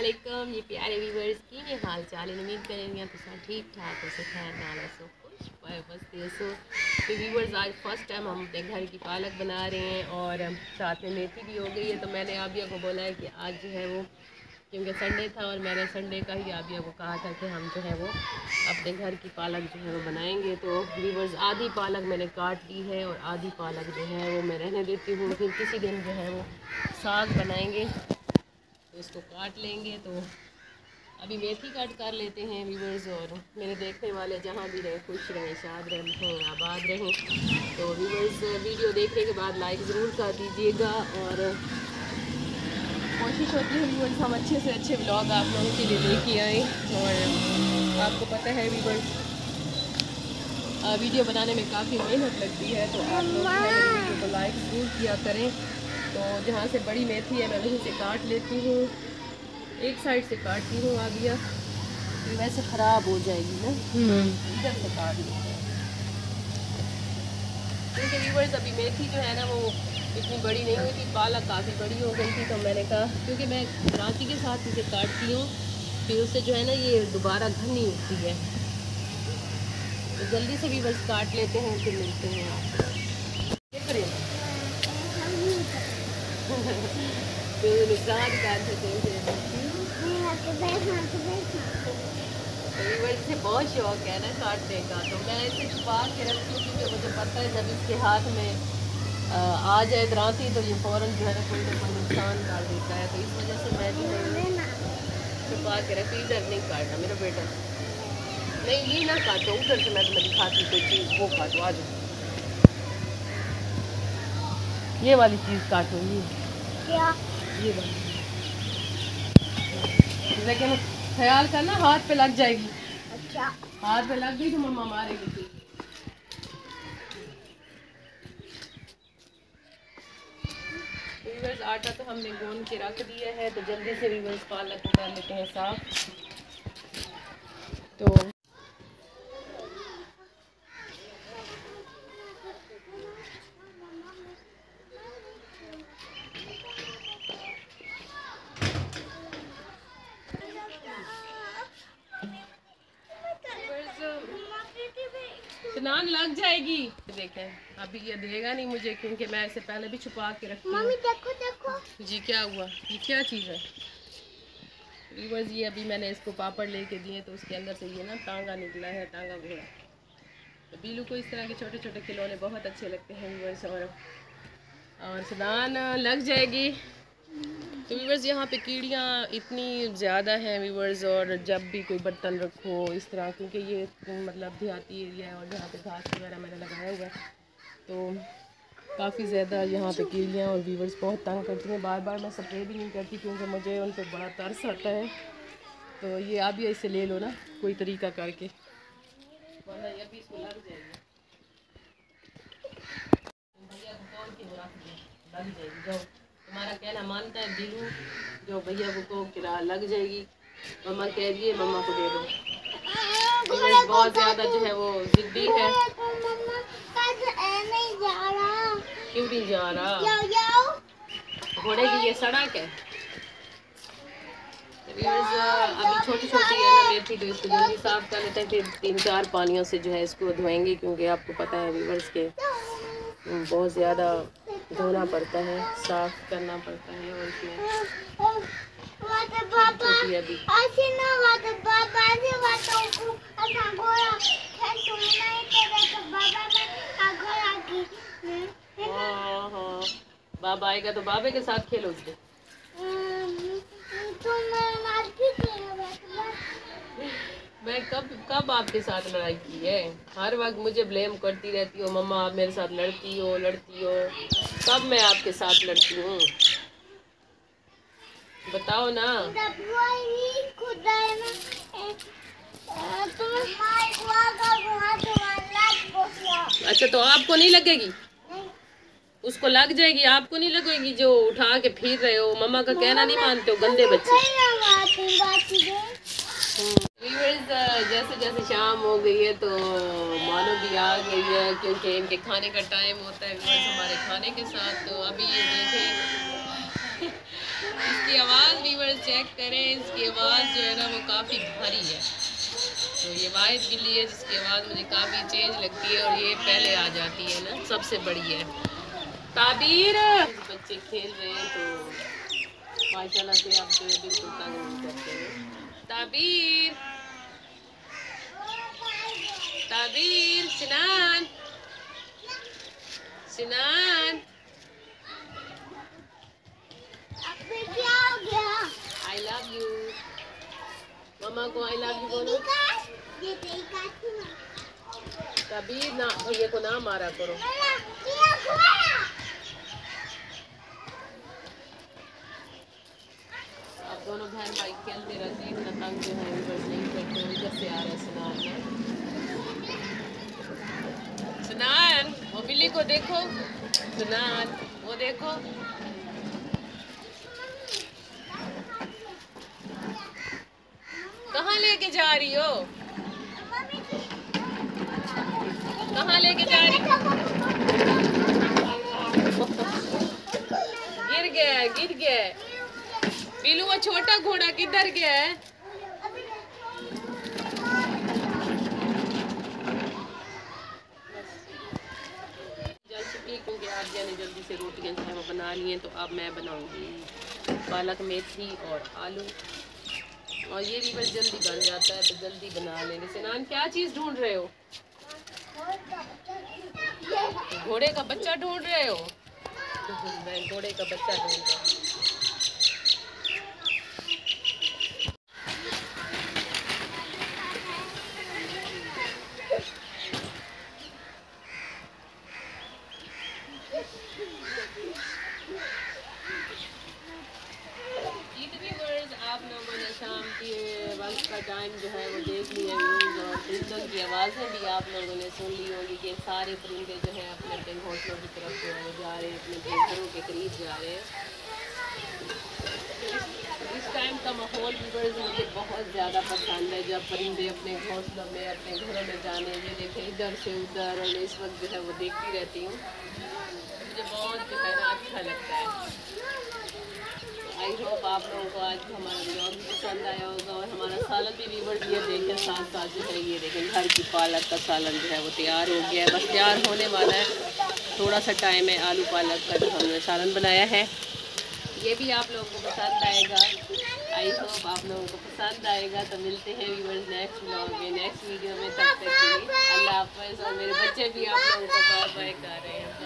वालेकुम ये प्यारे व्यूवर्स की ये हाल चाल है। उम्मीद करेंगे तो सब ठीक ठाक हो, खैर नाला सो खुश बस्ती सो। तो व्यूवर्स आज फर्स्ट टाइम हम अपने घर की पालक बना रहे हैं और साथ में मेथी भी हो गई है। तो मैंने आबिया को बोला है कि आज जो है वो, क्योंकि संडे था और मैंने संडे का ही आबिया को कहा था कि हम जो है वो अपने घर की पालक जो है वो बनाएंगे। तो व्यूवर्स आधी पालक मैंने काट ली है और आधी पालक जो है वो मैं रहने देती हूँ, फिर किसी दिन जो है वो साग बनाएंगे तो इसको काट लेंगे। तो अभी मेथी कट कर लेते हैं व्यूवर्स। और मेरे देखने वाले जहाँ भी रहें खुश रहें, शाद रहें, आबाद रहें। तो व्यूवर्स वीडियो देखने के बाद लाइक ज़रूर कर दीजिएगा और कोशिश होती है व्यूवर्स हम अच्छे से अच्छे व्लॉग आप लोगों के लिए लेके आएँ। और आपको पता है व्यूवर्स वीडियो बनाने में काफ़ी मेहनत लगती है, तो आप लोग वीडियो को लाइक ज़रूर किया करें। तो जहाँ से बड़ी मेथी है मैं वहीं से काट लेती हूँ, एक साइड से काटती हूँ आबिया, फिर वैसे ख़राब हो जाएगी ना, इधर से काट लेते हैं। क्योंकि व्यूवर्स अभी मेथी जो है ना वो इतनी बड़ी नहीं हुई थी, पालक काफ़ी बड़ी हो गई थी। तो मैंने कहा क्योंकि मैं रांची के साथ इसे काटती हूँ, फिर उससे जो है ना ये दोबारा घनी उठती है। तो जल्दी से भी बस काट लेते हैं, फिर मिलते हैं आपको। तो नुकसान कर से बहुत शौक है ना काटने का, तो मैं इसे छुपा के रखती हूँ क्योंकि मुझे पता है जब इसके हाथ में आ जाए दराती तो ये फ़ौरन जो है ना कोई नुकसान कर देता है। तो इस वजह से मैं जो है छुपा के रखती। इधर नहीं काटना मेरा बेटा, नहीं ये ना काटो, उधर से मैं तुम्हें दिखाती कोई चीज़ वो काटो। आज ये वाली चीज़ काटो, ये क्या, ये वाली, लेकिन ख्याल करना हाथ पे लग जाएगी। अच्छा हाथ पे लग गई तो मम्मा मारेगी। व्यूवर्स आटा तो हमने गूंद के रख दिया है, तो जल्दी से व्यूवर्स पालक को कर लेते हैं साफ। तो स्नान लग जाएगी। देखें अभी ये देगा नहीं मुझे क्योंकि मैं इसे पहले भी छुपा के रखती हूँ। मम्मी देखो देखो जी क्या हुआ, ये क्या चीज़ है व्यूवर्स। ये अभी मैंने इसको पापड़ लेके दिए तो उसके अंदर से ये ना टांगा निकला है, टांगा घोड़ा। तो बीलू को इस तरह के छोटे छोटे खिलौने बहुत अच्छे लगते हैं व्यूवर्स। और स्नान लग जाएगी। तो व्यूवर्स यहाँ पे कीड़ियाँ इतनी ज़्यादा हैं व्यूवर्स, और जब भी कोई बर्तन रखो इस तरह, क्योंकि ये मतलब देहाती एरिया है और जहाँ पे घास वगैरह मैंने लगाया हुआ है तो काफ़ी ज़्यादा यहाँ पे कीड़ियाँ और व्यूवर्स बहुत तंग करती हैं। बार बार मैं स्प्रे भी नहीं करती क्योंकि मुझे उन पर बड़ा तरस आता है। तो ये आप भी इसे ले लो ना कोई तरीका करके, वरना ये भी इसको लग जाएगी। भैया को कौन की लग जाएगी, जाओ तुम्हारा कहना मानता है बिलू, जो भैया को किरा लग जाएगी। मम्मा कह दिए मम्मा को दे दो। बहुत ज़्यादा जो है वो जिद्दी है। क्यों नहीं जा रहा, घोड़े की ये सड़क है। अभी छोटी छोटी है ना मेथी, तो इसको जल्दी साफ कर लेते हैं, फिर 3-4 पानियों से जो है इसको धोएंगे क्योंकि आपको पता है व्यूवर्स के बहुत ज़्यादा धोना पड़ता है, साफ करना पड़ता है। और इसमें छोटी अभी हाँ बाबा आएगा तो बाबे के साथ खेलो उससे। मैं कब आपके साथ लड़ाई की है, हर वक्त मुझे ब्लेम करती रहती हो, मम्मा आप मेरे साथ लड़ती हो। कब मैं आपके साथ लड़ती हूँ बताओ ना। अच्छा तो आपको नहीं लगेगी, उसको लग जाएगी, आपको नहीं लगेगी जो उठा के फिर रहे हो, मम्मा का कहना नहीं मानते हो गंदे बच्चे। जैसे जैसे शाम हो गई है तो मानो भी आ गई है क्योंकि इनके खाने का टाइम होता है हमारे खाने के साथ। तो अभी ये देखें इसकी आवाज़ व्यूअर्स चेक करें, इसकी आवाज़ जो है ना वो काफ़ी भारी है। तो ये वाहिद बिल्ली है जिसकी आवाज़ मुझे काफ़ी चेंज लगती है और ये पहले आ जाती है ना, सबसे बड़ी है। ताबीर, बच्चे खेल रहे हैं तो माशाल्लाह से आप जो है बिल्कुल तंग नहीं करते हैं। ताबीर, ताबीर, सिनान, सिनान, क्या हो गया? I love you. मम्मा को आई लव यू बोलो। कभी ना भैया को ना मारा करो। आप दोनों बहन भाई खेलते रहते हैं, इतना तंग जो है बस नहीं करते। इधर से आ रहा है सुनान ना, सुनान वो बिल्ली को देखो, सुनान वो देखो। कहाँ लेके जा रही हो? कहाँ लेके जा रही हो? गिर गया, गिर गया। बिल्लू वो छोटा घोड़ा किधर गया है? जल चुकी क्योंकि आप ने जल्दी से रोटियां जो है वो बना ली हैं। तो अब मैं बनाऊंगी पालक मेथी और आलू, और ये भी बस जल्दी बन जाता है तो जल्दी बना लेंगे। सिनान क्या चीज़ ढूंढ रहे हो? घोड़े का बच्चा ढूंढ रहे हो? मैं घोड़े का बच्चा ढूंढ रहा हूँ। आप लोगों ने शाम के वक्त का टाइम जो है वो देख लिया न्यूज़, और परिंदों की आवाज़ें भी आप लोगों ने सुन ली होंगी कि सारे परिंदे जो हैं अपने अपने घोंसलों की तरफ जो है जा रहे हैं, अपने घरों के करीब जा रहे हैं। इस टाइम का माहौल भी मुझे बहुत ज़्यादा पसंद है, जब परिंदे अपने घोंसलों में अपने घरों में जाने, ये देखें इधर से उधर, और इस वक्त जो है वो देखती रहती हूँ। मुझे बहुत जो है ना अच्छा लगता है। आई होप आप लोगों को आज हमारा ब्लॉग भी पसंद आया होगा, और हमारा सालन भी व्यूअर्स ये देखें साथ साथ जो है ये देखें घर की पालक का सालन जो है वो तैयार हो गया है, बस तैयार होने वाला है। थोड़ा सा टाइम है। आलू पालक का जो हमने सालन बनाया है ये भी आप लोगों को पसंद आएगा। आई होप आप लोगों को पसंद आएगा। तो मिलते हैं व्यूअर्स नेक्स्ट ब्लॉग में, नेक्स्ट वीडियो में। तब तक के लिए अल्लाह हाफ़िज़। और मेरे बच्चे भी आप लोगों को बाय बाय कर रहे हैं।